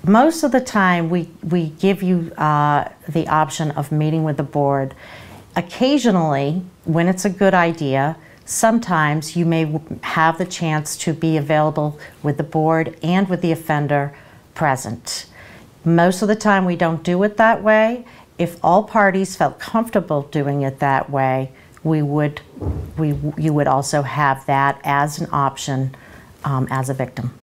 Most of the time, we give you the option of meeting with the board. Occasionally, when it's a good idea, sometimes you may have the chance to be available with the board and with the offender present. Most of the time, we don't do it that way. If all parties felt comfortable doing it that way, you would also have that as an option as a victim.